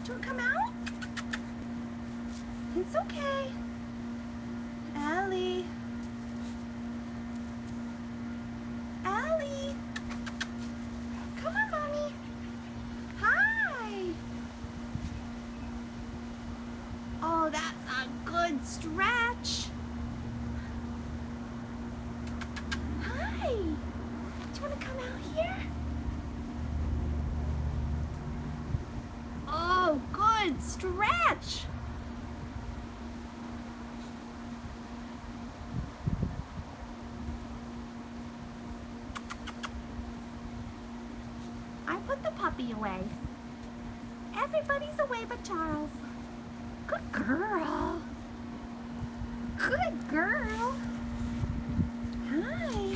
you want to come out? It's okay. Ellie. Ellie. Come on, Mommy. Hi. Oh, that's a good stretch. Hi. Do you want to come out here? Oh, good stretch. I put the puppy away. Everybody's away but Charles. Good girl. Good girl. Hi.